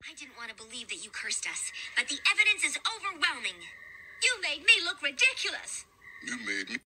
I didn't want to believe that you cursed us, but the evidence is overwhelming. You made me look ridiculous. You made me